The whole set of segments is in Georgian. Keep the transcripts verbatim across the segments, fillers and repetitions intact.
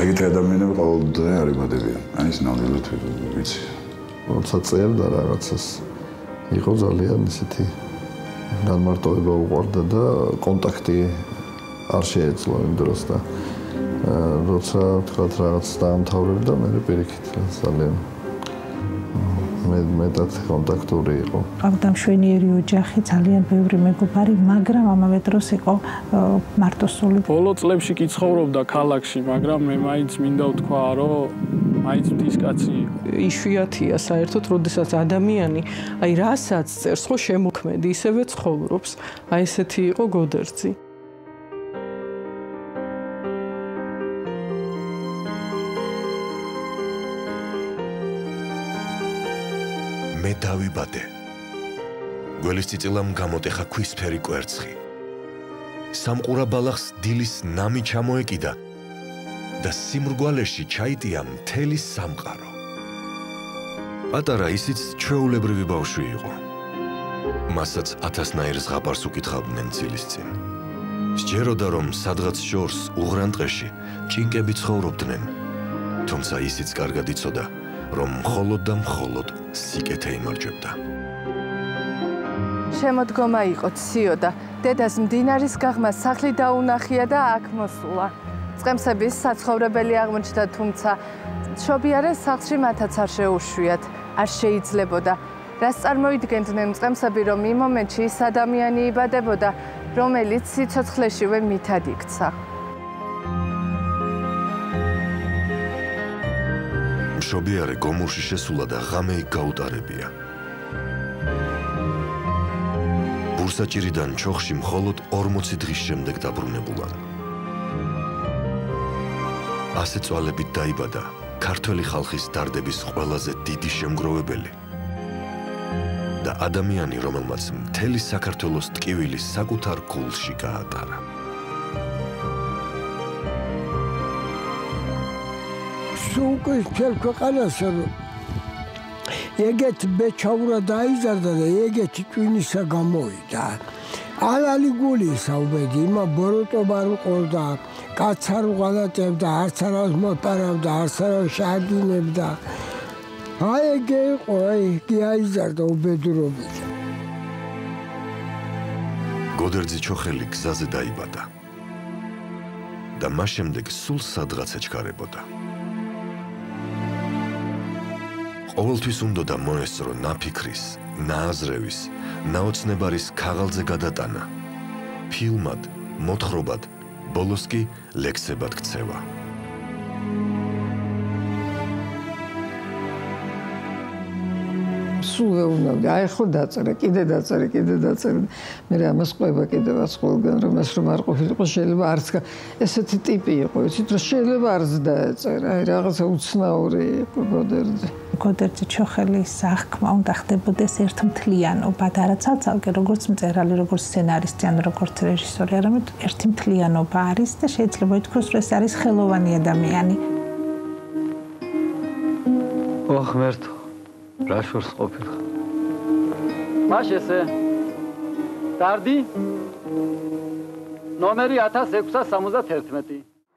ეგეთი ადამიანები ყოველდღე არ იბადებიან. აი ეს ნამდვილად ვიცი. როცა წერდა რაღაცას იყო ძალიან ისეთი განმარტოვება უყვარდა და კონტაქტი არ შეეძლო იმ დროს და როცა თქვათ რაღაც დაამთავრებდა მე პირიქით ძალიან მე მეტად კონტაქტური იყო. ყავდა მშვენიერი ოჯახი, ძალიან ბევრი მეგობარი, მაგრამ ამავე დროს იყო მარტოსული. ბოლო წლებში კი ცხოვრობდა ქალაქში, მაგრამ მე მაინც მინდა ვთქვა, რომ მაინც მტისკაცი იყო. იშვიათია საერთოდ, როდესაც ადამიანი, აი რასაც წერს, ხო შემოქმედი, ისევე ცხოვრობს. აი ესეთი იყო გოდერძი. მე დავიბადე. გველის წიწილამ გამოტეხა ქვისფერი კვერცხი. სამყურა ბალახს დილის ნამი ჩამოეკიდა და სიმრგვალეში ჩაიტია მთელი სამყარო. პატარა ისიც ჩვეულებრივი ბავშვი იყო. მასაც ათასნაირ ზღაპარს უკითხავდნენ ცილის წინ. სჯეროდა რომ სადღაც შორს უღრან ტყეში ჭინკები ცხოვრობდნენ, თუმცა ისიც კარგად იცოდა რომ მხოლოდ და მხოლოდ სიკეთე იმარჯვებდა. შემოდგომა იყო ციოდა. დედას მდინარის გაღმა სახლი დაუნახია და აქ მოსულა. წყემსების საცხოვრებელი აღმოჩნდა, თუმცა მშობიარე სახლში მათაც არ შეუშვიათ, არ შეიძლებოდა. რას წარმოიდგენდნენ წყემსები, რომ იმ მომენტში ის ადამიანი იბადებოდა, რომელიც სიცოცხლეშივე მითად იქცა. მშობიარე გომურში შესულა და ღამე იქ გაუტარებია. ბურსაჭირიდან ჩოხში მხოლოდ ორმოცი დღის შემდეგ დაბრუნებულან. ასე წვალებით დაიბადა ქართველი ხალხის დარდების ყველაზე დიდი შემგროვებელი და ადამიანი, რომელმაც მთელი საქართველოს ტკივილი საკუთარ გულში გაატარა. სულ მთელ ქვეყანაში ეგეთი ბეჩაურა დაიზარდა და ეგეთი ტვინისა გამოვიდა. ალალი გულისა უბედი, იმა ბოროტობა არ უყურდა, კაც არ უღალატებდა, არც არავის მოპარავდა, არც არავის შეადგინებდა. აი ეგ იყო, იგი აიზარდა უბედურობით. გოდერძი ჩოხელი გზაზე დაიბადა და მას შემდეგ სულ სადღაც ეჩქარებოდა. ყოველთვის უნდოდა მოესწრო ნაფიქრის, ნააზრევის, ნაოცნებარის ქაღალდზე გადატანა, ფილმად, მოთხრობად, ბოლოს კი ლექსებად ქცევა. სულ ვეუბნებდი, აი ხო დაწერე, კიდე დაწერე, კიდე დაწერე. მე ამას ყვება კიდევაც ყველგან, რომ ეს რომ არ ყოფილიყო, შეიძლება არც ესეთი ტიპი იყო, იცით, რომ შეიძლება არც დაეწერა, აი რაღაცა უცნაური იყო გოდერძი. გოდერძი ჩოხელის აღქმა უნდა ხდებოდეს ერთმთლიანობად, არა ცალ-ცალკე, როგორც მწერალი, როგორც სცენარისტი, ან როგორც რეჟისორი, არამედ ერთი მთლიანობა არის და შეიძლება ითქვას, რომ ეს არის ხელოვანი ადამიანი. ოხ, ღმერთო, რა შორს ყოფილ. მაშ ესე. დარდი? ნომერი ათას ექვსას სამოცდათერთმეტი.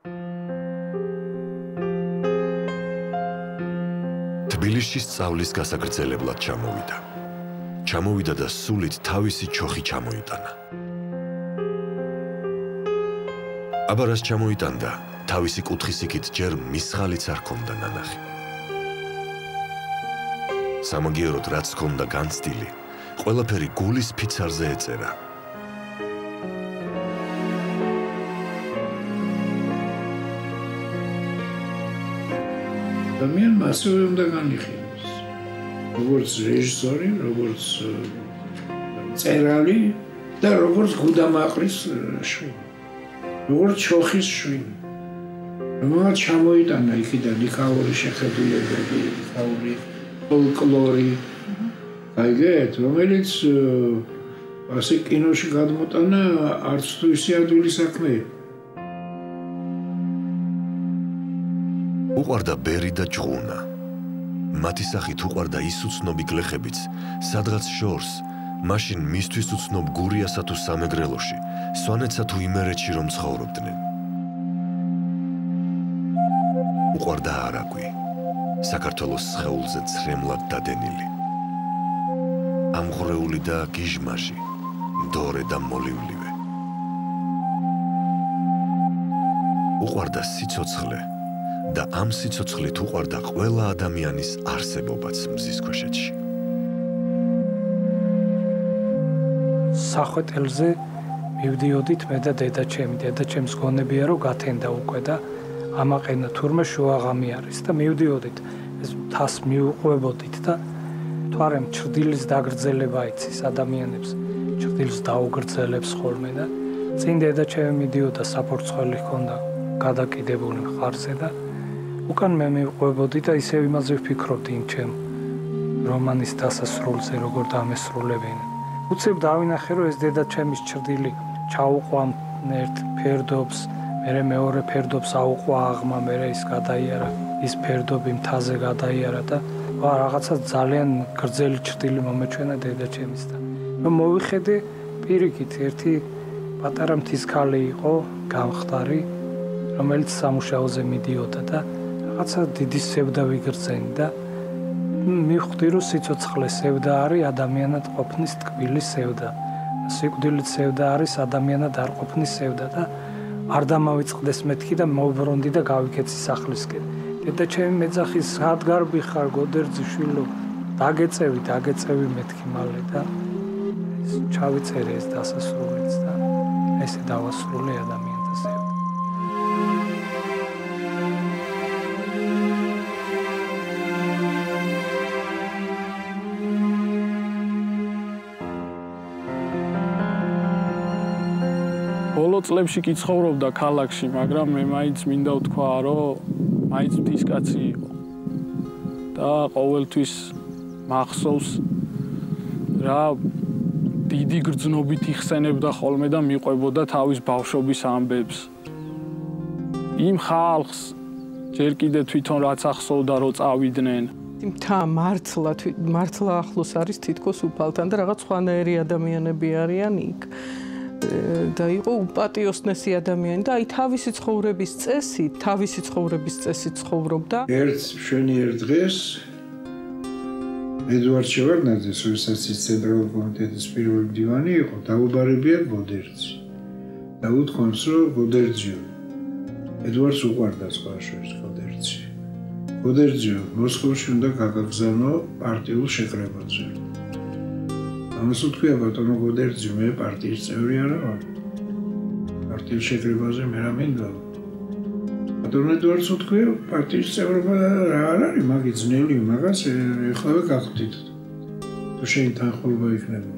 თბილისში სწავლის გასაგრძელებლად ჩამოვიდა. ჩამოვიდა და სულით თავისი ჩოხი ჩამოიტანა. აბა რას ჩამოიტანდა, თავისი კუთხის იქით ჯერ მისხალიც არ ქონდა ნანახი. სამაგიეროდ რაც ქონდა განცდილი, ყველაფერი გულის ფიცარზე ეწერა. ადამიანმა ასევე უნდა განიხილოს, როგორც რეჟისორი, როგორც მწერალი და როგორც გუდამაყრის შვილი, როგორც ჩოხის შვილი. რომელმაც ჩამოიტანა იქიდან იქაური შეხედულებები, იქაური ფოლკლორი, აიგეთ, რომელიც ასე კინოში გადმოტანა არც თუ ისე ადვილი საქმე. უყვარდა ბერი და ჭღუნა. მათი სახით უყვარდა ის უცნობი გლეხებიც, სადღაც შორს, მაშინ მისთვის უცნობ გურიასა თუ სამეგრელოში, სვანეთსა თუ იმერეთში რომ ცხოვრობდნენ. უყვარდა არაგვი, საქართველოს სხეულზე ცრემლად დადენილი. ამღვრეული და გიჟმაჟი, მდორე და მოლივლივე. უყვარდა სიცოცხლე და ამ სიცოცხლით უყვარდა ყველა ადამიანის არსებობაც მზის ქვეშეთში. სახვეტელზე მივდიოდით მე და დედაჩემი, დედაჩემს გონებია რომ გათენდა უკვე და ამაყენა თურმე შუაღამი არის და მივდიოდით ეს თას მიუყვებოდით და თვარემ ჩრდილის დაგრძელება იცის ადამიანებს, ჩრდილს დაუგრძელებს ხოლმე და წინ დედაჩემი მიდიოდა საფორცხველი ჰქონდა გადაკიდებული მხარზე და უკან მე მივყვებოდი და ისევ იმაზე ვფიქრობდი იმ ჩემ რომანის დასასრულზე როგორ დამესრულებენ. უცებ დავინახე რომ ეს დედაჩემის ჩრდილი ჩაუყვამ ერთ ფერდობს, მერე მეორე ფერდობს აუყვა აღმა, მერე ის გადაიარა, ის ფერდობი მთაზე გადაიარა და ვა რაღაცა ძალიან გრძელი ჩრდილი მომეჩვენა დედაჩემის და რომ მოვიხედე პირიქით ერთი პატარა მთის ქალი იყო, გამხდარი, რომელიც სამუშაოზე მიდიოდა და რაღაცა დიდი სევდა ვიგრძენი და მივხვდი რომ სიცოცხლე სევდა არის ადამიანად ყოფნის ტკბილის სევდა. სიკვდილით სევდა არის ადამიანად არ ყოფნის სევდა და არ დამავიწყდეს მეთქი და მოვბრონდი და გავიქეცი სახლისკენ. დედაჩემი მეძახი სადგარბი ხარ გოდერძიშვილო, დაგეწევი, დაგეწევი მეთქი მალე და ეს ჩავიწერე ეს დასასრულიც და ესე დავასრულე ადამიანთა სევდა. ბოლო წლებში კი ცხოვრობდა ქალაქში, მაგრამ მე მაინც მინდა ვთქვა, რომ მაინც მთისკაცი იყო. და ყოველთვის მახსოვს რა დიდი გრძნობით იხსენებდა ხოლმე და მიყვებოდა თავის ბავშვობის ამბებს. იმ ხალხს ჯერ კიდე თვითონ რაც ახსოვდა რომ წავიდნენ. მთა მართლა მართლა ახლოს არის თითქოს უფალთან და რაღაც სხვანაირი ადამიანები არიან იქ. და იყო უპატიოსნესი ადამიანი და აი თავისი ცხოვრების წესი, თავისი ცხოვრების წესი ცხოვრობდა. ერთ მშვენიერ დღეს ედვარდ შევარდნაძეს, როდესაც ის ცენტრალური კომიტეტის პირველი მდივანი იყო, დაუბრუნებიათ ბოდერძი. და უთქვამს, რომ ბოდერძიო, ედვარდს უყვარდა სხვა შორის ბოდერძი. ბოდერძიო, მოსკოვში უნდა გაგაგზავნო პარტიულ შეკრებაზე. ამას უთქვია ბატონო ბოდერძი, მე პარტიის წევრი არა ვარ. პარტიის შეკრებაზე მე რა მინდა. ბატონო ედვარდს უთქვია, პარტიის წევრობა რა არ არის, მაგი ძნელი, მაგას ეხლავე გახვდით. თუ შენ თანხმობა იქნება.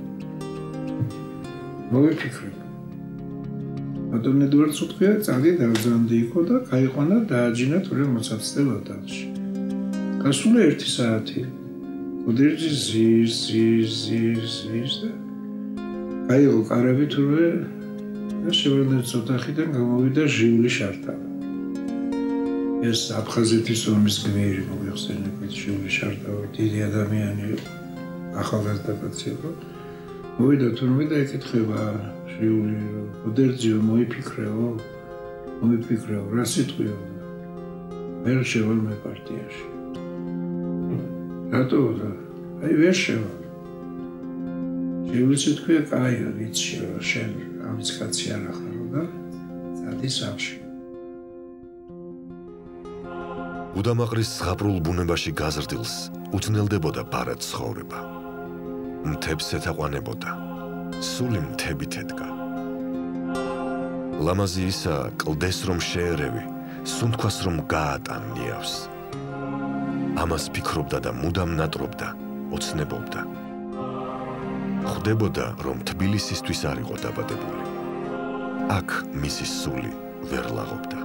მოვიფიქრე. ბატონო ედვარდს უთქვია, წადი დავზანდი იქო და გაიყვანა დააჯინა თურმე მოცაცდე ლოდანში. გასულა ერთი საათი. ბოდერძი ზის, ზის, ზის, ზის და გაიღო კარები თურმე და შევარდნაძის ოთახიდან გამოვიდა ჟიული შარტავა. ეს აფხაზეთის ომის გმირი მოიხსენებათ, ჟიული შარტავა, დიდი ადამიანი იყო, ახალგაზრდა კაცი იყო. მოვიდა თურმე და ეკითხება ჟიული, ბოდერძიო, მოიფიქრეო, მოიფიქრეო, რა სიტყვიო? მე შევალ მე პარტიაში. რატო და აი ვერ შევა. შევლიცი თქვია, კაია, ვიცი რა, შენ ამის კაცი არ ახარო და წადი სახლში. უდამაყრის ზღაპრულ ბუნებაში გაზრდილს უცნელდებოდა ბარად ცხოვრება. მთებს ეთაყვანებოდა, სული მთებით ედგა. ლამაზი ისა კლდეს რომ შეერევი, სუნთქვას რომ გაატან ნიავს. ამას ფიქრობდა და მუდამ ნატრობდა, ოცნებობდა. ხვდებოდა, რომ თბილისისთვის არ იყო დაბადებული. აქ მისი სული ვერ ლაღობდა.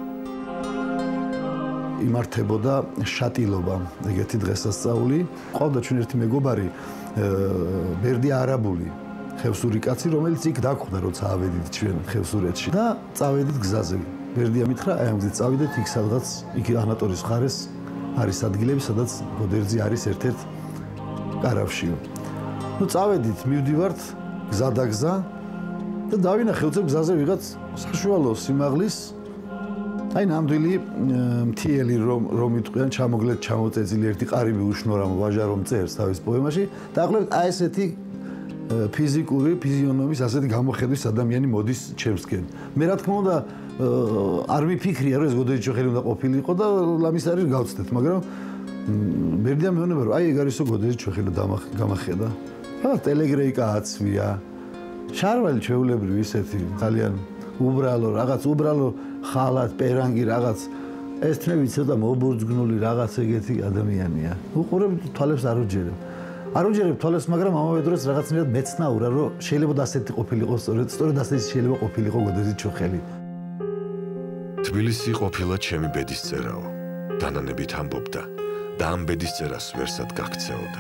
იმართებოდა შატილობა, ეგეთი დღესასწაული. ყავდა ჩვენ ერთი მეგობარი, ბერდი არაბული, ხევსური კაცი, რომელიც იქ დაგხვდა, როცა ავედით ჩვენ ხევსურეთში და წავედით გზაზე. ბერდია მითხრა, აი ამ გზით წავიდეთ, იქ სადღაც, იქ ანატორის მხარეს არის ადგილები, სადაც ბოდერძი არის ერთ-ერთ კარავში. ნუ წავედით, მივდივართ გზა და გზა და დავინახე უცებ გზაზე ვიღაც საშუალო სიმაღლის აი ნამდვილი მთიელი რომ რომ იტყვიან ჩამოგლეთ ჩამოწეწილი ერთი ყარიბი უშნორამ ვაჟა რომ წერს თავის პოემაში დაახლოებით აი ესეთი ფიზიკური ფიზიონომის ასეთი გამოხედვის ადამიანი მოდის ჩემსკენ მე რა თქმა უნდა არ ვიფიქრია რომ ეს გოდეჯიჩოხელი უნდა ყოფილიყო და ლამის არის გავცდეთ მაგრამ მერდია მეუბნება რომ აი ეგ არისო გოდეჯიჩოხელი გამახედა რა ტელეგრეიკა აცვია შარველი ჩვეულებრივი ისეთი ძალიან უბრალო რაღაც უბრალო ხალათ პერანგი რაღაც ეს თნები ცოტა მობურძგნული რაღაც ეგეთი ადამიანია უყურებ თვალებს არ უჯერებ არ უჯერებ თვალებს მაგრამ ამავე დროს რაღაცნაირად მეცნაურა რომ შეიძლება ასეთი ყოფილიყო სწორედ სწორედ ასეთი შეიძლება ყოფილიყო გოდეჯიჩოხელი თბილისი ყოფილა ჩემი ბედისწერაო დანანებით ამბობდა და ამ ბედისწერას ვერსად გაქცეოდა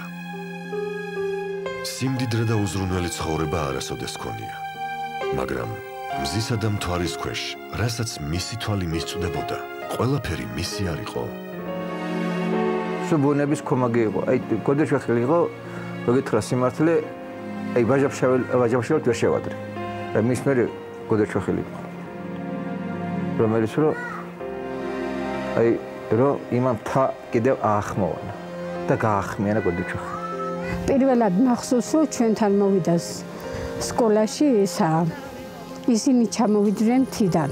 სიმდიდრე და უზრუნველი ცხოვრება არასოდეს ქონია მაგრამ მზისა და მთვარის ქვეშ რასაც მისი თვალი მისწვდებოდა ყველაფერი მისი არ იყო სუბუნების კომაგი იყო აი გოდეჯიჩოხელი იყო მოგითხრა სიმართლე აი ვაჟაფშაվել ვაჟაფშაველთ ვერ შევადრე და მის მერე გოდეჯიჩოხელი იყო რომელიც რომ აი რომ იმამ თა კიდევ აახმოვანა და გაახმიანა გოდეჯიჩოხელი პირველად მახსოვს რომ ჩვენთან მოვიდა სკოლაში ისა ისინი ჩამოვიდნენ მთიდან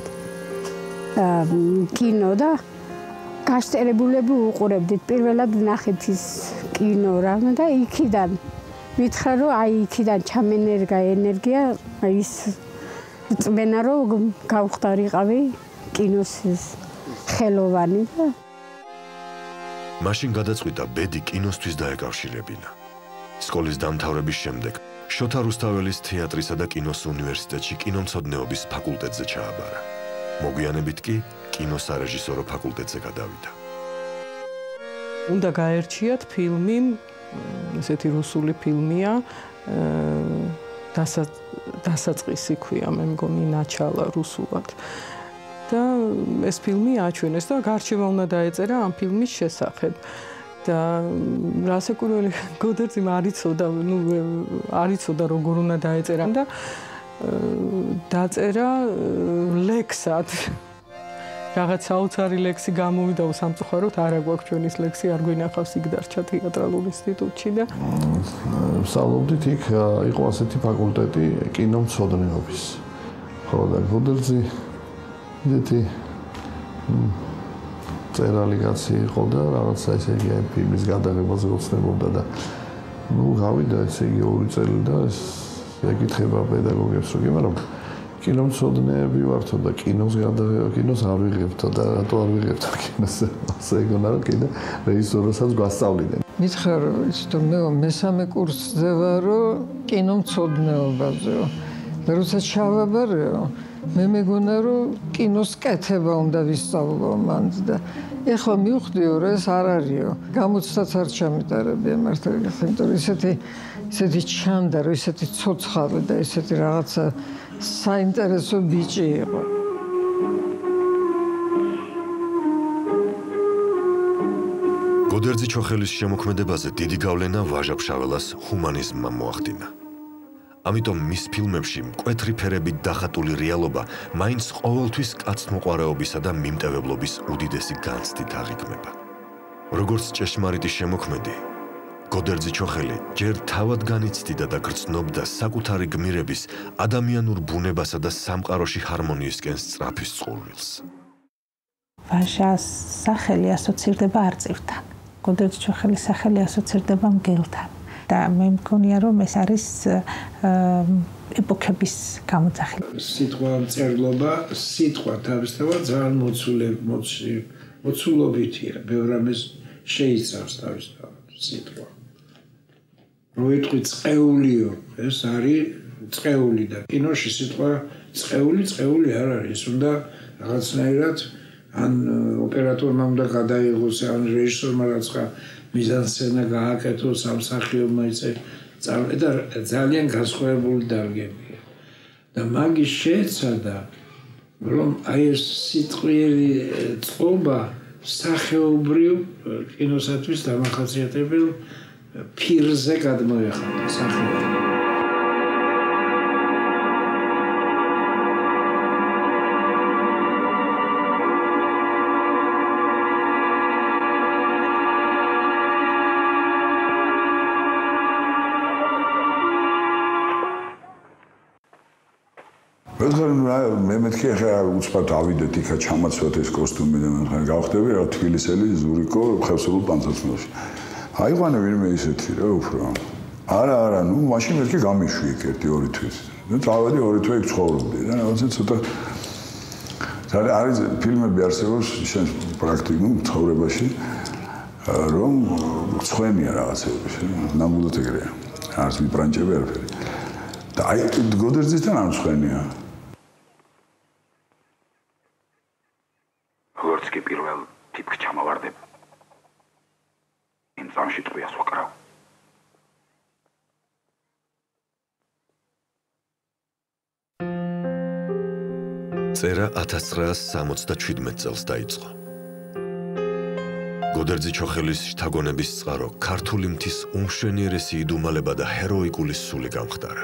კინო და გასწერებულები უყურებდით პირველად ნახეთ ის კინო რა და იქიდან მითხრა რომ აი იქიდან ჩამენერგა ენერგია ის წმენა რომ გავხდარიყავი კინოს ხელოვანი და მაშინ გადაწყვიტა ბედი კინოსთვის დაეკავშირებინა სკოლის დამთავრების შემდეგ შოთა რუსთაველის თეატრისა და კინოს უნივერსიტეტში კინომცოდნეობის ფაკულტეტზე ჩააბარა. მოგვიანებით კი კინოსარეჟისორო ფაკულტეტზე გადავიდა. უნდა გაერჩიათ ფილმი, ესეთი რუსული ფილმია, დასაწყისი ქვია, მე მგონი ნაჩალა რუსულად. და ეს ფილმი აჩვენეს და გარჩევა უნდა დაეწერა ამ ფილმის შესახებ. და რასაკურველი გოდერძიმ არიცოდა, ნუ არიცოდა როგორ უნდა დაეწერა და დაწერა ლექსად. რაღაც საოცარი ლექსი გამოვიდა სამწუხაროდ არა გვაქვს ჩვენის ლექსი არ გვინახავს იქ დარჩა თეატრალურ ინსტიტუტში და ვსწავლობდით იქ იყო ასეთი ფაკულტეტი კინომცოდნეობის. ხო და გოდერძი ისეთი წერალი კაცი იყო და რაღაცა ესე იგი ამ ფილმის გადაღებაზე ოცნებობდა და ნუ გავიდა ესე იგი ორი წელი და ეს ეკითხება პედაგოგებს რომ მაგრამ კინომცოდნეები ვართო და კინოს გადაღება კინოს არ ვიღებთო და რატო არ ვიღებთო კინოს ასე ეგონა რომ კიდე რეჟისოროსაც გვასწავლიდნენ მითხრა რომ იცით მე მესამე კურსზე ვარო კინომცოდნეობაზე და როცა ჩავაბარეო მე მეგონა რომ კინოს კეთება უნდა ვისწავლო მანდ და ეხლა მივხვდიო რომ ეს არ არისო გამოცდაც არ ჩამიტარებია მართალი იმიტომ რომ ისეთი ისეთი ჩანდა რომ ისეთი ცოცხალი და ისეთი რაღაცა საინტერესო ბიჭი იყო გოდერძი ჩოხელის შემოქმედებაზე დიდი გავლენა ვაჟა-ფშაველას ჰუმანიზმმა მოახდინა. ამიტომ მის ფილმებში მკვეთრი ფერებით დახატული რეალობა მაინც ყოველთვის კაცთმოყვარეობისა და მიმტევებლობის უდიდესი განცდით აღიქმება. როგორც ჭეშმარიტი შემოქმედი, გოდერძი ჩოხელი ჯერ თავად განიცდიდა და გრძნობდა საკუთარი გმირების ადამიანურ ბუნებასა და სამყაროში ჰარმონიისკენ სწრაფის წყურვილს. ვაჟას სახელი ასოცირდება არწივთან. გოდერძი ჩოხელის სახელი ასოცირდება მგელთან. და მე მგონია რომ ეს არის ეპოქების გამოძახილი. სიტყვა მწერლობა, სიტყვა თავისთავად ძალიან მოცულობითია, ბევრ რამეს შეიცავს თავისთავად სიტყვა. რო იტყვი წეულიო, ეს არის წეული და კინოში სიტყვა წეული, წეული არ არის, უნდა რაღაცნაირად ან ოპერატორმა უნდა გადაიღოს, ან რეჟისორმა რაცა მიზანსცენა გააკეთოს ამ მსახიობმა ისე და ძალიან განსხვავებული დარგებია. და მაგის შეეცადა რომ აი ეს სიტყვიერი წყობა სახეობრივ კინოსათვის დამახასიათებელ ფირზე გადმოეხადა სახეობა. მე მეთქი ახლა უცბად ავიდეთ იქა ჩამაცვათ ეს კოსტუმი და მე გავხდები რა თბილისელი ზურიკო ხევსურულ პანცაცმელში. აიყვანე ვინმე ისეთი რა უფრო. არა არა, ნუ მაშინ მეთქი გამიშვი იქ ერთი ორი თვის. ნუ წავედი ორი თვე იქ ცხოვრობდი და რაღაცა ცოტა არის ფილმები არსებობს შენ პრაქტიკულ ცხოვრებაში რომ ცხენია რაღაცეების, ნამდვილად ეგრეა. არც მიპრანჭები არაფერი. და აი გოდერძისთან არ ცხენია. როგორც კი პირველ ტიპს ჩამოვარდებ. იმ წამში ტყვიას ვაკრავ. წერა ათას ცხრაას სამოცდაჩვიდმეტ წელს დაიწყო. გოდერძი ჩოხელის შთაგონების წყარო ქართული მთის უმშვენიერესი იდუმალება და ჰეროიკული სული გამხდარა.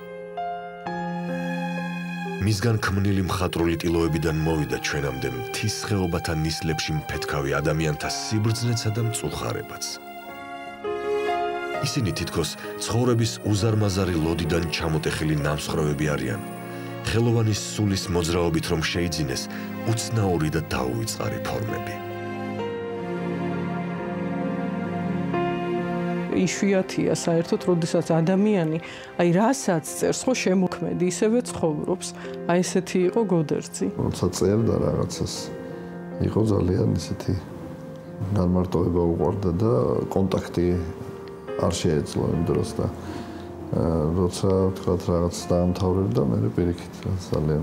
მისგან ქმნილი მხატვრული ტილოებიდან მოვიდა ჩვენამდე მთის ხეობათა ნისლებში მფეთქავი ადამიანთა სიბრძნეცა და მწუხარებაც. ისინი თითქოს ცხოვრების უზარმაზარი ლოდიდან ჩამოტეხილი ნამსხვრევები არიან. ხელოვანის სულის მოძრაობით რომ შეიძინეს უცნაური და დაუვიწყარი ფორმები. იშვიათია საერთოდ, როდესაც ადამიანი აი რასაც წერს, ხო შემოქმედი, ისევე ცხოვრობს. აი ესეთი იყო გოდერძი. როცა წერდა რაღაცას, იყო ძალიან ისეთი განმარტოვება უყვარდა და კონტაქტი არ შეეძლო იმ დროს და როცა თქვათ რაღაც დაამთავრებდა, მე პირიქით ძალიან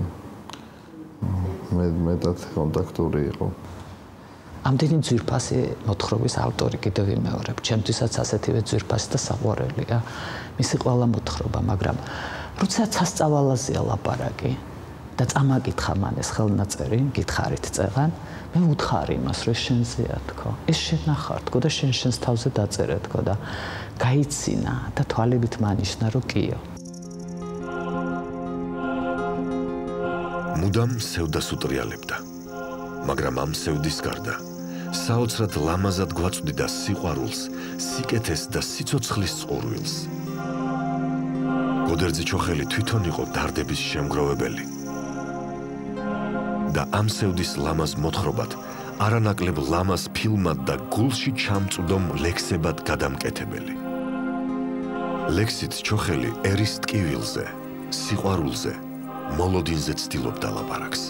მეტად კონტაქტური იყო. ამდენი ძვირფასი მოთხრობის ავტორი კიდევ ვიმეორებ. ჩემთვისაც ასეთივე ძვირფასი და საყვარელია მისი ყველა მოთხრობა, მაგრამ როცა სასწავალაზეა ლაპარაკი და წამაკითხა მან ეს ხელნაწერი, გითხარით წეღან, მე ვუთხარი იმას, რომ შენზეა თქო. ეს შენ ნახარ თქო და შენ შენს თავზე დაწერე თქო და გაიცინა და თვალებით მანიშნა რომ კიო. მუდამ სევდას უტრიალებდა, მაგრამ ამ სევდის გარდა საოცრად ლამაზად გვაწვდიდა სიყვარულს, სიკეთეს და სიცოცხლის წყურვილს. გოდერძი ჩოხელი თვითონ იყო დარდების შემგროვებელი. და ამ სევდის ლამაზ მოთხრობად არანაკლებ ლამაზ ფილმად და გულში ჩამწვდომ ლექსებად გადამკეთებელი. ლექსით ჩოხელი ერის ტკივილზე, სიყვარულზე, მოლოდინზე ცდილობდა ლაპარაკს.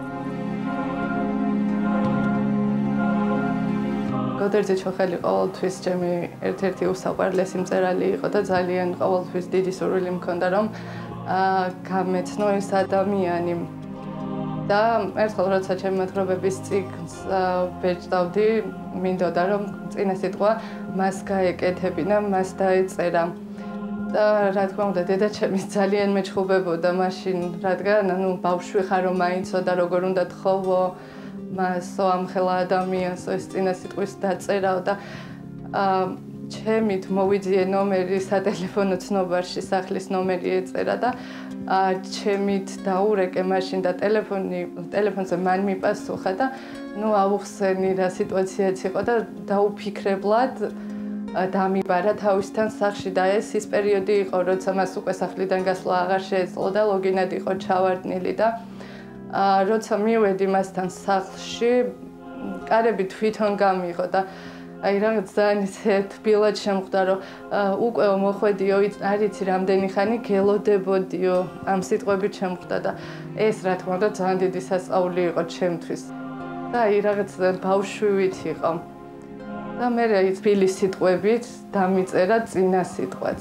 გოდერძი ჩოხელი ყოველთვის ჩემი ერთ-ერთი უსაყვარლესი მწერალი იყო და ძალიან ყოველთვის დიდი სურვილი მქონდა რომ გამეცნო ეს ადამიანი. და ერთხელ როცა ჩემი მოთხრობების ციკლს ბეჭდავდი, მინდოდა რომ წინა სიტყვა მას გაეკეთებინა, მას დაეწერა. და რა თქმა უნდა, დედაჩემი ძალიან მეჩხუბებოდა მაშინ, რადგან ანუ ბავშვი ხარ რომ მაინცო და როგორ უნდა თხოვო მასო ამხელა ადამიანს ეს წინა სიტყვის დაწერაო და ჩემით მოვიძიე ნომერი სატელეფონო ცნობარში, სახლის ნომერი ეწერა და ჩემით დაურეკე მაშინ და ტელეფონი ტელეფონზე მან მიპასუხა და ნუ აუხსენი რა სიტუაციაც იყო და დაუფიქრებლად დამიბარა თავისთან სახლში და ეს ის პერიოდი იყო, როცა მას უკვე სახლიდან გასვლა აღარ შეეძლო და ლოგინად იყო ჩავარდნილი და როცა მივედი მასთან სახლში, კარები თვითონ გამიღო და აი რაღაც ძალიან ისე თბილად შემხვდა, რომ უკვე მოხვედიო, არ იცი რამდენი ხანი გელოდებოდიო, ამ სიტყვებით შემხვდა და ეს რა თქმა უნდა ძალიან დიდი სასწაული იყო ჩემთვის. და აი რაღაც ბავშვივით იყო. და მე აი თბილის სიტყვებით დამიწერა წინა სიტყვაც.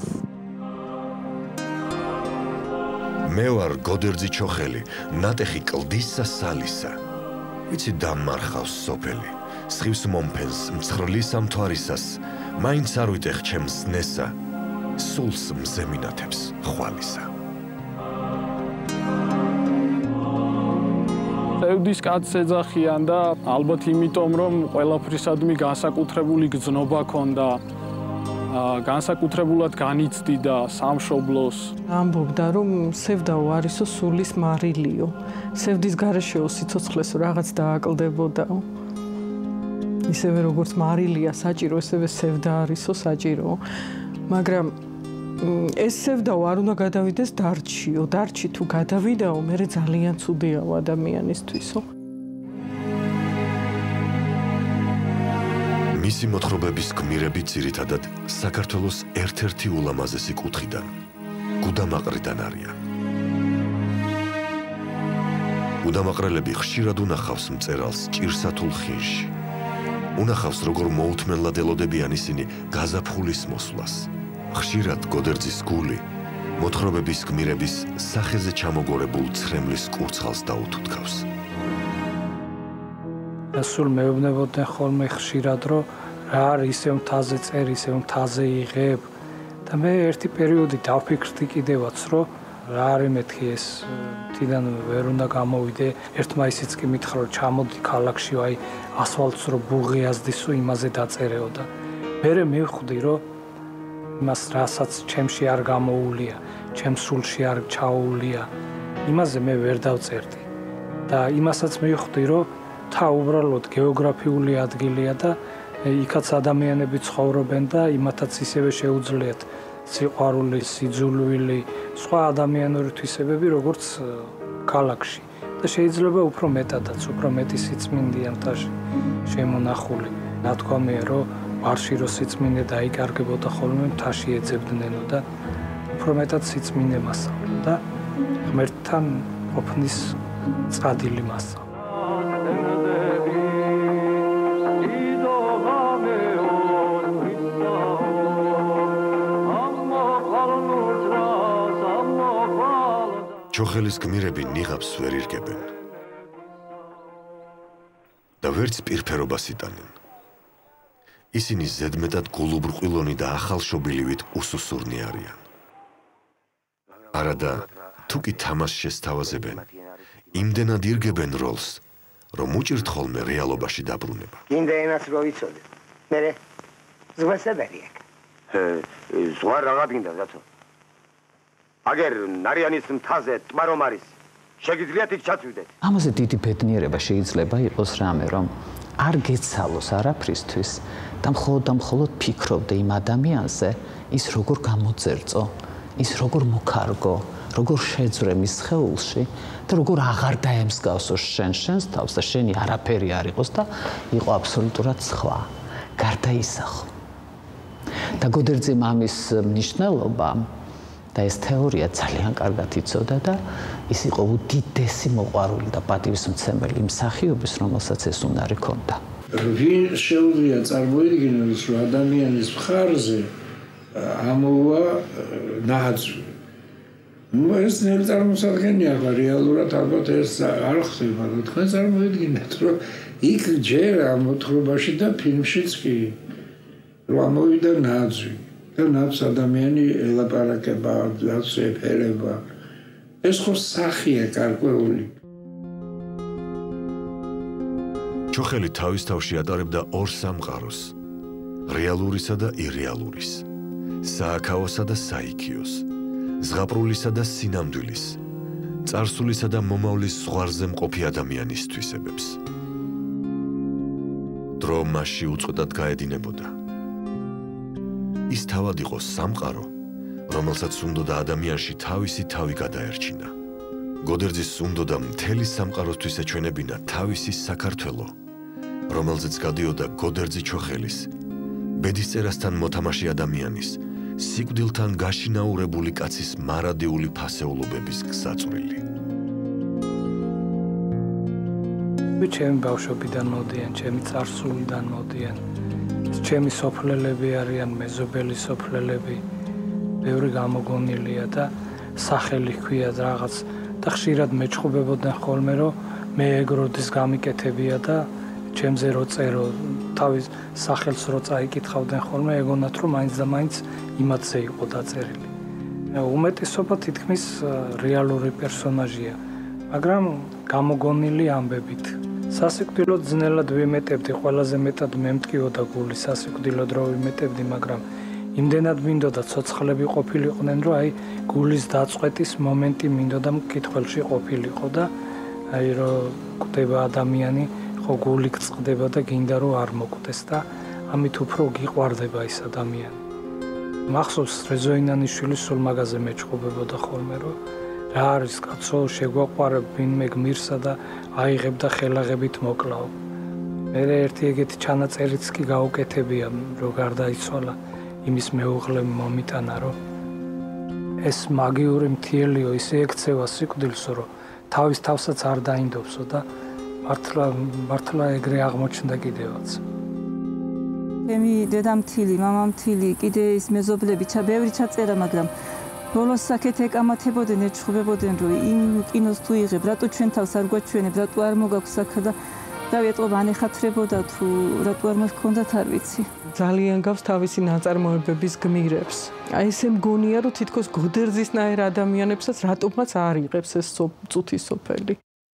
მე ვარ გოდერძი ჩოხელი, ნატეხი კლდისა სალისა. ვიცი დამარხავს სოფელი, სხივს მომფენს, მცხრლის ამ თვარისას, მაინც არ ვიტეხ ჩემს ნესა, სულს მზე მინათებს ხვალისა. სევდის კაცს ეძახიან და ალბათ იმიტომ რომ ყველაფრისადმი განსაკუთრებული გრძნობა ჰქონდა. განსაკუთრებულად განიცდიდა სამშობლოს. ამბობდა რომ სევდაო არისო სულის მარილიო. სევდის გარეშეო სიცოცხლესო რაღაც დააკლდებოდაო. ისევე როგორც მარილია საჭირო, ესევე სევდა არისო საჭირო. მაგრამ ესევდაო არ უნდა გადავიდეს დარჩიო, დარჩი თუ გადავიდაო, მე ძალიან ცუდიაო ადამიანისთვისო. მისი მოთხრობების გმირები ძირითადად საქართველოს ერთ-ერთი ულამაზესი კუთხიდან, გუდამაყრიდან არიან. გუდამაყრელები ხშირად უნახავს მწერალს ჭირსათულ ხინში. უნახავს, როგორ მოუთმენლად ელოდებიან ისინი გაზაფხულის მოსვლას. ხშირად გოდერძის გული მოთხრობების გმირების სახეზე ჩამოგორებულ ცრემლის კურცხალს დაუთუდგავს. სულ მეუბნებოდნენ ხოლმე ხშირად, რომ რა არის ისევ მთაზე წერ, ისევ მთაზე იღებ და მე ერთი პერიოდი დავფიქრდი კიდევაც, რომ რა არის მეთქი ეს თიდან ვერ უნდა გამოვიდე. ერთმა ისიც კი მითხრა, რომ ჩამოდი ქალაქში, აი ასფალტს რო ბუღი აზდისო, იმაზე დაწერეო და მე მივხვდი, რომ იმას რასაც ჩემში არ გამოუულია, ჩემს სულში არ ჩაუულია, იმაზე მე ვერ დავწერდი. და იმასაც მივხვდი, რომ თა უბრალოდ გეოგრაფიული ადგილია და იქაც ადამიანები ცხოვრობენ და იმათაც ისევე შეუძლიათ სიყვარული, სიძულვილი, სხვა ადამიანური თვისებები, როგორც ქალაქში. და შეიძლება უფრო მეტადაც, უფრო მეტი სიწმინდეა მთაში შემონახული. ნათქვამია, რომ ბარში რო სიწმინდე დაიკარგებოდა ხოლმე, მთაში ეძებდნენო და უფრო მეტად სიწმინდე მასწავლა და ღმერთთან ყოფნის წადილი მასწავლა. ჩოხელის გმირები ნიღაბს ვერ ირგებენ და ვერც პირფერობას იტანენ. ისინი ზედმეტად გულუბრყვილონი და ახალშობილივით უსუსურნი არიან. არადა თუ კი თამაშს შესთავაზებენ, იმდენად ირგებენ როლს, რომ უჭირთ ხოლმე რეალობაში დაბრუნება. გინდა ენას რო ვიცოდე. მერე ზღვასებერი აქ. ზღვა რაღაც გინდა რაცო? აგერ ნარიანის მთაზე ტბა რომ არის, შეგიძლიათ იქ ჩაწვიდეთ. ამაზე დიდი ბედნიერება შეიძლება იყოს რამე, რომ არ გეცალოს არაფრისთვის და მხოლოდ და მხოლოდ ფიქრობდე იმ ადამიანზე, ის როგორ გამოძერწო, ის როგორ მოკარგო, როგორ შეძვრე მის სხეულში და როგორ აღარ დაემსგავსო შენ შენს თავს და შენი არაფერი არ იყოს და იყო აბსოლუტურად სხვა, გარდაისახო. და გოდერძიმ ამის მნიშვნელობა და ეს თეორია ძალიან კარგად იცოდა და ის იყო უდიდესი მოყვარული და პატივისმცემელი მსახიობის, რომელსაც ეს უნარი ჰქონდა. ვინ შეუძლია წარმოიდგინოს, რომ ადამიანის მხარზე ამოვა ნაძვი. ნუ ეს ნელ წარმოსადგენია, რეალურად ალბათ ეს არ ხდება, რა თქვენ წარმოიდგინეთ, რომ იქ ჯერ ამ მოთხრობაში და ფილმშიც კი რომ ამოვიდა ნაძვი. და ნავს ადამიანი ელაპარაკება, ნავს ეფერება. ეს ხო სახია გარკვეული. ჩოხელი თავის თავში ატარებდა ორ სამყაროს, რეალურისა და ირეალურის, სააქაოსა და საიქიოს, ზღაპრულისა და სინამდვილის, წარსულისა და მომავლის ზღვარზე მყოფი ადამიანის თვისებებს. დრო მასში უწყვეტად გაედინებოდა. ის თავად იყო სამყარო, რომელსაც უნდოდა ადამიანში თავისი თავი გადაერჩინა. გოდერძის უნდოდა მთელი სამყაროსთვის ეჩვენებინა თავისი საქართველო, რომელზეც გადიოდა გოდერძი ჩოხელის, ბედისწერასთან მოთამაშე ადამიანის, სიკვდილთან გაშინაურებული კაცის მარადიული ფასეულობების გზაწვრილი. ჩემი ბავშვობიდან მოდიან, ჩემი წარსულიდან მოდიან. ჩემი სოფლელები არიან, მეზობელი სოფლელები, ბევრი გამოგონილია და სახელი ჰქვია რაღაც და ხშირად მეჩხუბებოდნენ ხოლმე, რომ მე ეგროდის გამიკეთებია და ჩემზე რო წერო, თავის სახელს რო წაიკითხავდნენ ხოლმე, ეგონათ რომ მაინც და მაინც იმათზე იყო დაწერილი. უმეტესობა თითქმის რეალური პერსონაჟია, მაგრამ გამოგონილი ამბებით. სასიკვდილოდ ძნელად ვიმეტებდი, ყველაზე მეტად მემტკიოდა გული სასიკვდილოდ რო ვიმეტებდი, მაგრამ იმდენად მინდოდა ცოცხლები ყოფილიყვნენ, რომ აი გულის დაწყვეტის მომენტი მინდოდა მკითხველში ყოფილიყო და აი რომ კვდება ადამიანი, ხო გული გწყდება და გინდა რომ არ მოკვდეს და ამით უფრო გიყვარდება ეს ადამიანი. მახსოვს რეზოინანიშვილი სულ მაგაზე მეჭყობებოდა ხოლმე, რომ რა არის კაცო, შეგვაყვარებ ვინმე გმირსა და აიღებდა ხელაღებით მოკლაო. მე ერთი ეგეთი ჩანაწერიც კი გაუკეთებია, რომ გარდაიცვალა იმის მეუღლე მომიტანა, რომ ეს მაგიური მთიელიო ისე ექცევა სიკვდილს, რომ თავის თავსაც არ დაინდობსო და მართლა მართლა ეგრე აღმოჩნდა კიდევაც. ჩემი დედამთილი, მამამთილი, კიდე ის მეზობლები, ჩა ბევრი ჩაწერა, მაგრამ ბოლოს საკეთ ეკამათებოდნენ, ეჩხუბებოდნენ, რომ იმ კინოს თუ იღებ, რატო ჩვენ თავს არ გვაჩვენებ, რატო არ მოგაქვს საქა და დავიწყო ანეხათრებოდა თუ რატო არ მოხონდათ არ ვიცი. ძალიან გავს თავისი ნაწარმოებების გმირებს. აი ესე მგონია, რომ თითქოს გოდერძისნაირ ადამიანებსაც რატომაც არ იღებს ეს წუთის სოფელი.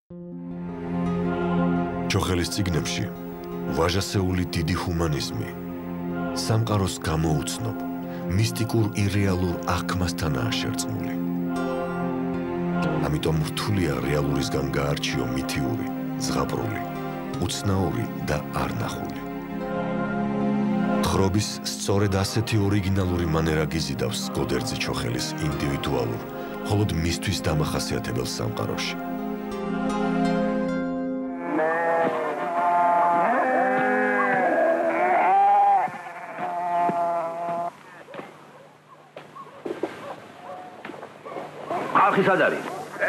ჯოხელის წიგნებში ვაჟასეული დიდი ჰუმანიზმი სამყაროს გამოუცნობ მისტიკურ ირეალურ აღქმასთანაა შერწყმული. ამიტომ რთულია რეალურისგან გაარჩიო მითიური, ზღაპრული, უცნაური და არნახული. თხრობის სწორედ ასეთი ორიგინალური მანერა გიზიდავს გოდერძი ჩოხელის ინდივიდუალურ, მხოლოდ მისთვის დამახასიათებელ სამყაროში. ხალხი სად არის?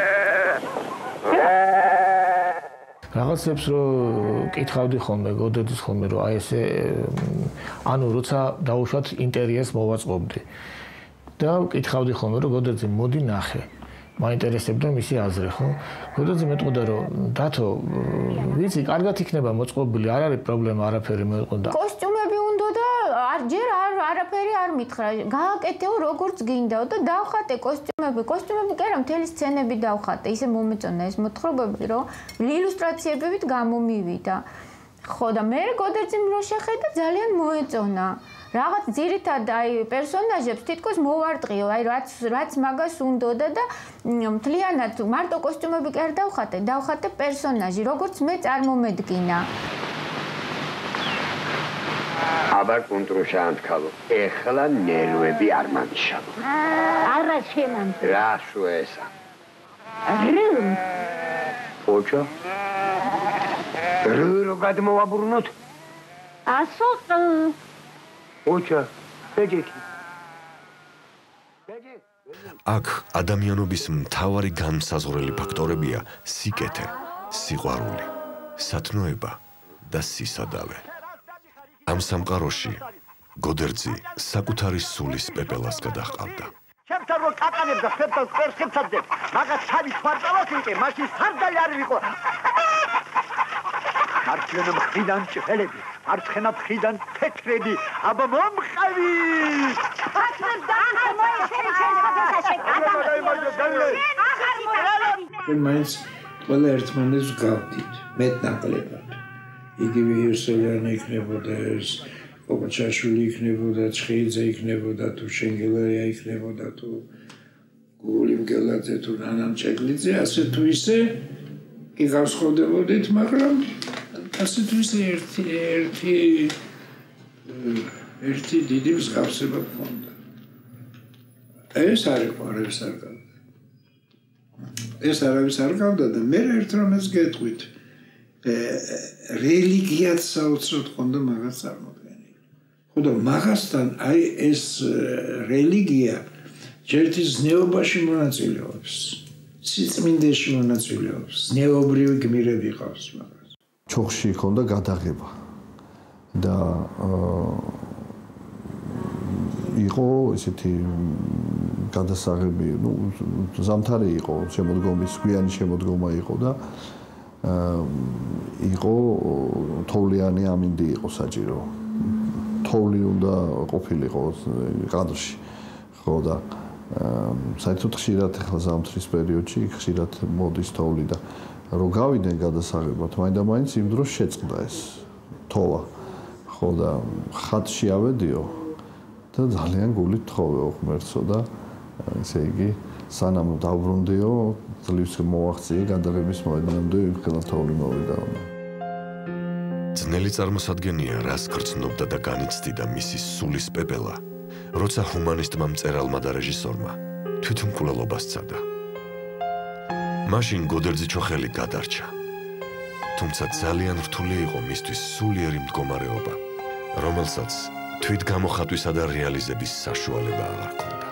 რაღაცებს რო კითხავდი ხოლმე, გოდეძის ხოლმე, რომ აი ესე ანუ როცა დაუშვათ ინტერიერს მოვაწყობდი. და კითხავდი ხოლმე, რომ გოდეძი მოდი ნახე. მაინტერესებდა მისი აზრი, ხო? გოდეძი მეტყოდა, რომ დათო, ვიცი, კარგად იქნება მოწყობილი, არ არის პრობლემა, არაფერი მეტყოდა. კოსტიუმები უნდა და არ ჯერ არ არაფერი არ მითხრა. გააკეთეო როგორც გინდაო და დავხატე კოსტიუმები. კოსტიუმები კი არა, მთელი სცენები დავხატე. ისე მომეწონა ეს მოთხრობები, რომ ილუსტრაციებებით გამომივიდა. ხო და მე გოდეძიმ რო შეხედა ძალიან მოეწონა. რაღაც ძირითად აი პერსონაჟებს თითქოს მოვარტყიო, აი რაც რაც მაგას უნდოდა და მთლიანად მარტო კოსტიუმები კი არ დავხატე, დავხატე პერსონაჟი, როგორც მე წარმომედგინა. აბა კონტროშა ანთქალო. ეხლა ნერვები არ მანჩალო. არა შემან. რა შუესა? რიმ. ოჩა. რო გადმოვაბრუნოთ? ასოყ. ოჩა, ბეჯექი. აქ ადამიანობის მთავარი განმსაზღვრელი ფაქტორებია სიკეთე, სიყვარული, სათნოება და სისადავე. ამ სამყაროში გოდერძი საკუთარი სულის პეპელას გადაჰყავდა. ჩემთან რო კატანებ და ხებთან წერს ხებთადებ, მაგას თავი თვარწავას ვიყე, მაშინ სარდალი არ ვიყო. მარცხენა მხრიდან ჭფელები, მარცხენა მხრიდან თეთრები, აბა მომყევი! ახლა დაამოიფერი ჩემს ფოტოშე. ჩვენ მაინც ყველა ერთმანეთს გავდით, მეტნაკლებად. იგივე იოსელიანი იქნებოდა ეს, ოკოჩაშვილი იქნებოდა, ცხეიძე იქნებოდა, თუ შენგელაია იქნებოდა, თუ გული მგელაძე, თუ ნანა მჭეგლიძე, ასე თუ ისე კი გავსხოვდებოდით, მაგრამ ასე თუ ისე ერთი ერთი ერთი დიდი მსგავსება გქონდა. ეს არ იყო, არავის არ გავდა. ეს არავის არ გავდა და მე ერთ რამეს გეტყვით. რელიგიაც საოცრად ყონდა მაგას წარმოდგენილი. ხო და მაგასთან აი ეს რელიგია ჯერთ ზნეობაში მონაწილეობს, სიწმინდეში მონაწილეობს, ზნეობრივი გმირები ყავს მაგას. ჩოხში ჰქონდა გადაღება და იყო ესეთი გადასაღები, ну, ზამთარი იყო, შემოდგომის გვიანი შემოდგომა იყო და იყო თოვლიანი ამინდი იყო საჭირო. თოვლი უნდა ყოფილიყო კადრში. ხო და საერთოდ ხშირად ახლა ზამთრის პერიოდში ხშირად მოდის თოვლი და რო გავიდნენ გადასაღებად, მაინდა-მაინც იმ დროს შეწყდა ეს თოვა. ხო და ხატში ავედიო და ძალიან გული თხოვეო ღმერთსო და ესე იგი სანამ დავბრუნდიო ძლივს მოაღწიე გადაღების მოედნამდე იმხელა თოვლი მოვიდა. ძნელი წარმოსადგენია, რას გრძნობდა და განიცდიდა მისი სულის პეპელა, როცა ჰუმანისტმა მწერალმა და რეჟისორმა თვითმკვლელობა სცადა. მაშინ გოდერძი-ჩოხელი გადარჩა. თუმცა ძალიან რთული იყო მისთვის სულიერი მდგომარეობა, რომელსაც თვით გამოხატვისა და რეალიზების საშუალება აღარ ჰქონდა.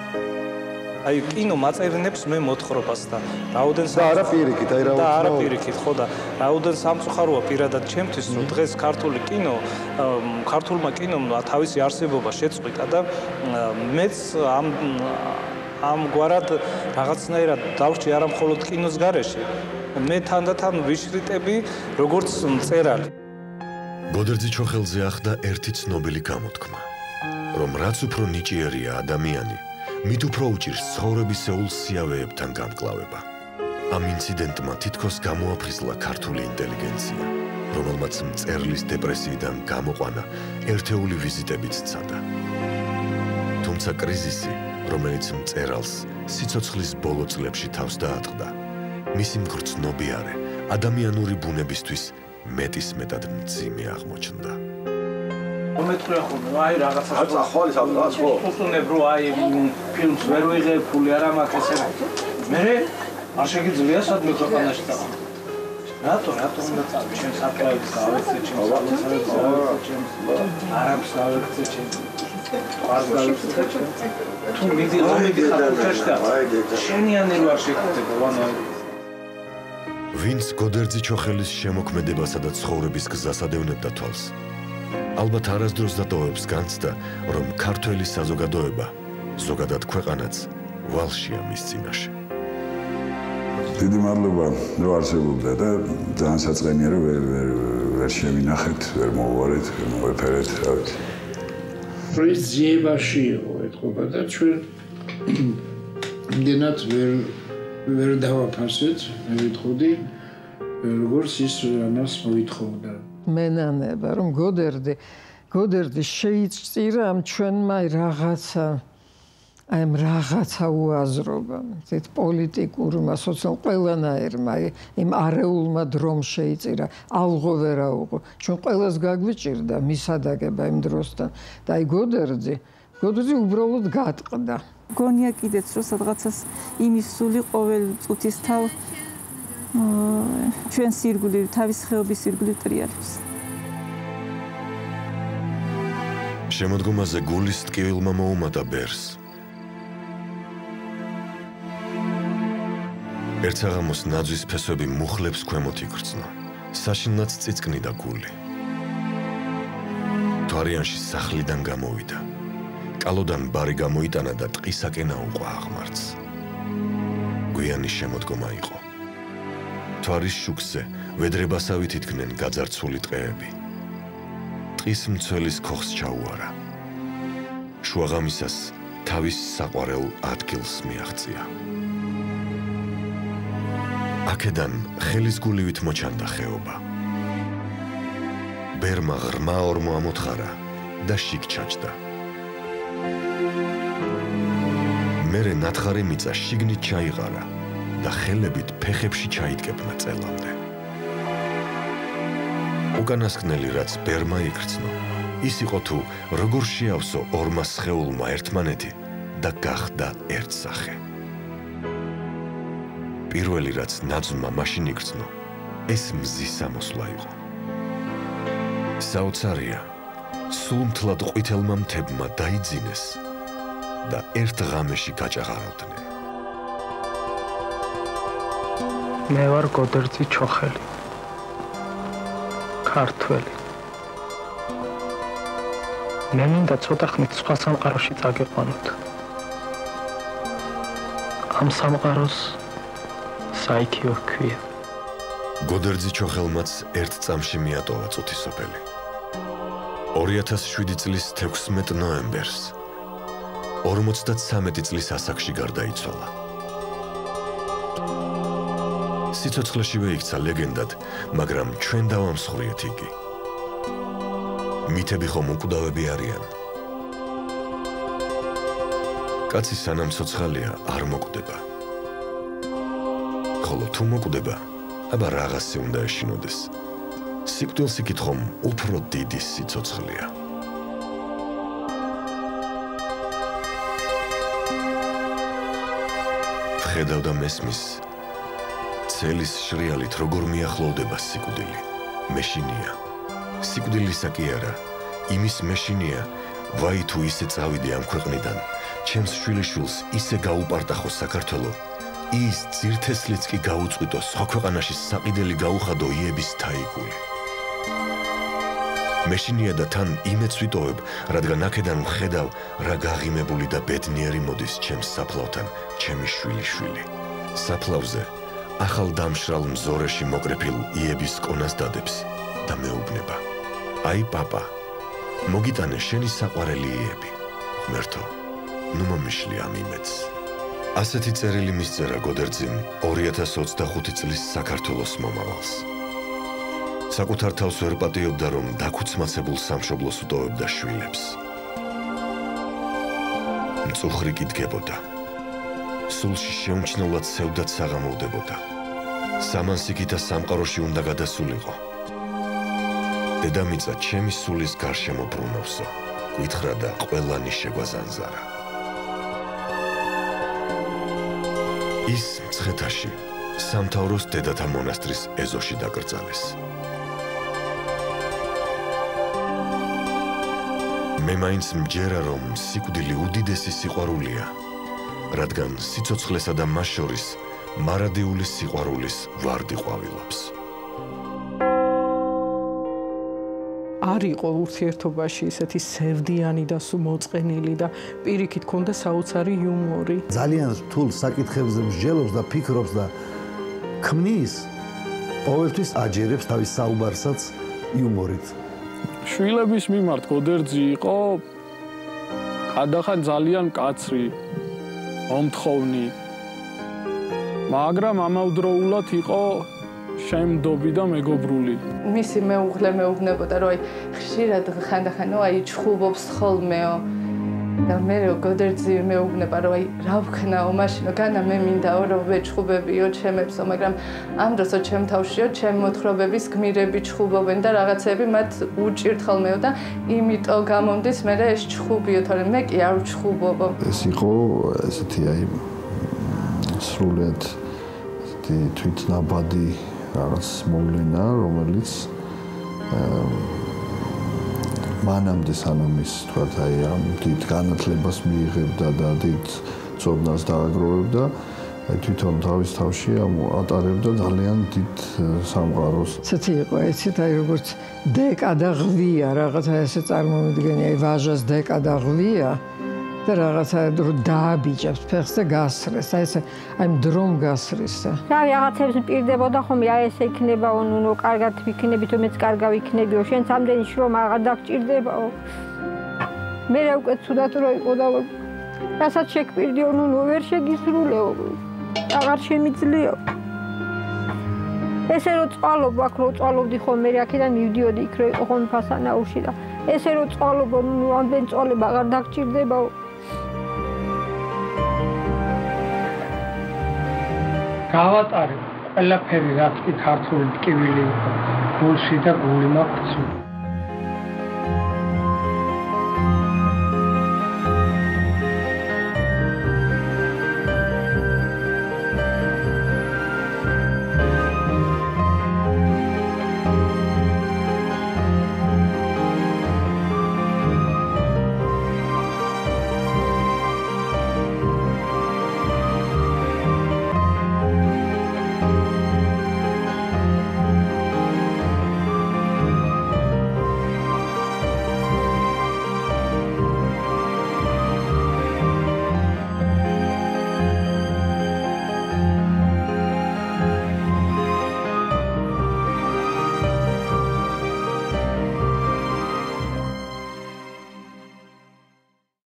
აი კინო მაწერინებს მე მოთხრობას და რაოდენ და არა პირიქით, აი რა და არა პირიქით, ხო და რაოდენ სამწუხაროა პირადად ჩემთვის, რომ დღეს ქართული კინო, ქართულმა კინომ თავისი არსებობა შეწყვიტა და მეც ამ ამგვარად რაღაცნაირად დავრჩი არა მხოლოდ კინოს გარეშე, მე თანდათან ვიშრიტები როგორც მწერალი. გოდერძი-ჩოხელზე ახდა ერთი ცნობილი გამოთქმა, რომ რაც უფრო ნიჭიერია ადამიანი, მით უფრო უჭირს ცხოვრებისეულ სიავეებთან გამკლავება. ამ ინციდენტმა თითქოს გამოაფხიზლა ქართული ინტელიგენცია, რომელმაც მწერლის დეპრესიიდან გამოყვანა ერთეული ვიზიტებით სცადა. თუმცა კრიზისი, რომელიც მწერალს სიცოცხლის ბოლო წლებში თავს დაატყდა, მისი მგრძნობიარე ადამიანური ბუნებისთვის მეტის მეტად მძიმე აღმოჩნდა. მომეწია ხოლმე, აი რაღაცა ახალი საბუთაც ხო? უცნებ რო აი ფილმს ვერ ვიღებ, ფული არ მაქვს ესე. მე არ შეგიძლია სადმე ქვეყანაში წავა. რატო, რატო უნდა წავი? ჩემ საფრანგეთს გავეცე, ჩემ საფრანგეთს გავეცე, ჩემ არაბს გავეცე, ჩემ არაბს გავეცე, ჩემ თუ მიდი მომიდი ხალხში. შენიანი რო არ შეგდება, ვანო ვინც გოდერძი-ჩოხელის შემოქმედებასა და ცხოვრების გზას ადევნებდა თვალს, ალბათ არასდროს დატოვებს განცდა, რომ ქართველი საზოგადოება, ზოგადად ქვეყანაც, ვალშია მის წინაშე. დიდი მადლობა, რომ არსებობდა და ძალიან საწყენია, რომ ვერ ვერ ვერ შევინახეთ, ვერ მოვუარეთ, ვერ მოვეფერეთ, რა ვიცი. პროექტ ძიებაში იყო ეთყობა და ჩვენ იმდენად ვერ ვერ დავაფასეთ, მე ვიტყოდი, როგორც ის ამას მოითხოვდა. მენანება, რომ გოდერდი, გოდერდი შეიწირა ამ ჩვენმა რაღაცა, აი ამ რაღაცა უაზრობამ, ზეთ პოლიტიკურმა, სოციალ ყველანაირმა, იმ არეულმა დრომ შეიწირა, ალღო ვერა უყო. ჩვენ ყველას გაგვიჭირდა მისადაგება იმ დროსთან და აი გოდერდი, გოდერდი უბრალოდ გატყდა. გონია კიდეც რომ სადღაცას იმის სული ყოველ წუთის თავ ჩვენ სირგული, თავის ხეობის სირგული ტრიალებს. შემოდგომაზე გულის ტკივილმა მოუმატა ბერს. ერცაღამოს ნაძვის ფესვები მუხლებს ქვემოთ იგრძნო. საშინლად წიწკნიდა გული. თვარიანში სახლიდან გამოვიდა. კალოდან ბარი გამოიტანა და ტყისაკენა უყვა აღმართს. გვიანი შემოდგომა იყო. თვარის შუქზე ვედრებასავით იდგნენ გაძარცვული ტყეები. ტყის მცველის ქოხს ჩაუარა. შუაღამისას თავის საყვარელ ადგილს მიაღწია. აქედან ხელის გულივით მოჩანდა ხეობა. ბერმა ღრმა ორმო ამოთხარა და შიგ ჩაჯდა. მერე ნათხარი მიწა შიგნით ჩაიყარა და ხელებით ფეხებში ჩაიდგებნა წელამდე. უკანასკნელი რაც ბერმა იგრძნო, ის იყო თუ როგორ შეავსო ორმა სხეულმა ერთმანეთი და გახდა ერთსახე. პირველი რაც ნაძვმა მაშინ იგრძნო, ეს მზის ამოსვლა იყო. საოცარია, სულმთლად ყვითელმა მთებმა დაიძინეს და ერთ ღამეში გაჭაღარავდნენ. მე ვარ გოდერძი-ჩოხელი. ქართველი. მე მინდა ცოტა ხნით სხვა სამყაროში წაგეყვანოთ. ამ სამყაროს საიქიო ჰქვია. გოდერძი-ჩოხელმაც ერთ წამში მიატოვა წუთისოფელი. ორი ათას შვიდი წლის თექვსმეტ ნოემბერს ორმოცდათსამეტი წლის ასაკში გარდაიცვალა. სიცოცხლეშივე იქცა ლეგენდად, მაგრამ ჩვენ დავამსხვრიეთ იგი. მითები ხომ უკვდავები არიან. კაცი სანამ ცოცხალია არ მოკვდება. ხოლო თუ მოკვდება, აბა რაღაცი უნდა ეშინოდეს. სიკვდილს იკითხომ უფრო დიდი სიცოცხლეა. ხედავ და მესმის ცელის შრიალით როგორ მიახლოვდება სიკვდილი. მეშინია. სიკვდილისა კი არა, იმის მეშინია, ვაი თუ ისე წავიდე ამ ქვეყნიდან, ჩემს შვილიშვილს ისე გაუპარტახო საქართველო, ის ძირთესლიც კი გაუწყვიტო სხვა ქვეყანაში საყიდელი გაუხადო იების თაიგული. მეშინია და თან იმეც ვიტოვებ, რადგან აქედან ვხედავ, რა გაღიმებული და ბედნიერი მოდის ჩემს საფლავთან, ჩემი შვილიშვილი. საფლავზე ახალ დამშრალ მზორეში მოკრეფილ იების კონას დადებს და მეუბნება. აი პაპა, მოგიტანე შენი საყვარელი იები. ღმერთო, ნუ მომიშლი ამ იმედს. ასეთი წერილი მისწერა გოდერძიმ ორი ათას ოცდახუთი წლის საქართველოს მომავალს. საკუთარ თავს ვერ პატიობდა, რომ დაქუცმაცებულ სამშობლოს უტოვებდა შვილებს. მწუხრი კი დგებოდა. სულში შეუმჩნევლად სევდაც საღამოვდებოდა. სამანსიკითა სამყაროში უნდა გადასულიყო. დედამიწა ჩემი სულის გარშემო ბრუნავსო, გვითხრა და ყველანი შეგვაზანზარა. ის მცხეთაში, სამთავროს დედათა მონასტრის ეზოში დაკრძალეს. მე მაინც მჯერა, რომ სიკვდილი უდიდესი სიყვარულია, რადგან სიცოცხლესა და მას შორის მარადიული სიყვარულის ვარდი ყვავილობს. არ იყო ურთიერთობაში ისეთი სევდიანი და მოწყენილი და პირიქით ქონდა საოცარი იუმორი. ძალიან რთულ საკითხებზე მსჯელობს და ფიქრობს და ქმნის, ყოველთვის აჯერებს თავის საუბარსაც იუმორით. შვილების მიმართ გოდერძი იყო გადახან ძალიან მკაცრი, მომთხოვნი. მაგრამ ამავდროულად იყო შემდობი და მეგობრული. მისი მეუღლე მეუბნებოდა, რომ აი ხშირად ხანდახანო აი ჩხუბობს ხოლმეო. და მე გოდერძი მეუბნება, რომ აი რა ვქნაო მაშინო, განა მე მინდაო რომ ვეჩხუბებიო ჩემებსო, მაგრამ ამ დროსო ჩემ თავშიო ჩემ მოთხრობების გმირები ჩხუბობენ და რაღაცები მათ უჭირთ ხოლმეო და იმიტომ გამომდის მე ეს ჩხუბიო, თორემ მე კი არ ვჩხუბობო. ეს იყო ესეთი აი სრულიად ესეთი თვითნაბადი რაღაც მოვლენა, რომელიც მანამდე სანამ ის თქვათ აი ამ დიდ განათლებას მიიღებდა და დიდ წოდნას დააგროვებდა, თვითონ თავის თავში ატარებდა ძალიან დიდ სამყაროს. ცეთი იყო, ეცით აი როგორც დეკა და ღვია, რაღაცა ესე წარმომიდგენი, აი ვაჟას დეკა და ღვია და რაღაცა დრო დააბიჭებს ფეხს და გასრეს, აი ესე აი დრომ გასრის და რა რაღაცებს მპირდებოდა ხომ აი ესე იქნებაო, ნუ კარგად ვიქნებით, მეც კარგა ვიქნებიო, შენ სამდენი შრომ აღარ დაგჭირდებაო. მე რა უკვე ცუდად რო იყო და რასაც შეგპირდიო, ნუ ვერ შეგისრულეო. აღარ შემიძლიო. ესე რო წვალობ აქ რო წვალობდი ხომ მე აქედან მივდიოდი იქ რო იყო ხომ ფასანაურში და ესე რო წვალობო, ნუ ამდენ წვალება აღარ დაგჭირდებაო. გავატარე ყველაფერი რაც კი ქართული ტკივილი იყო გულში და გული მაქვს